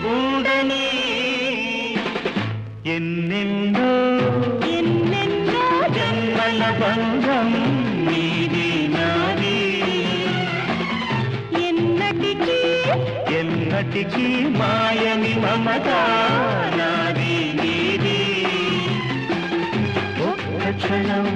ఉండని ఎన్నెన్నో ఎన్నెన్నో జన్మల బంధం నీది నాది ఎన్నటికీ ఎన్నటికీ మాయని మమత నాది నీది ఒక్క క్షణం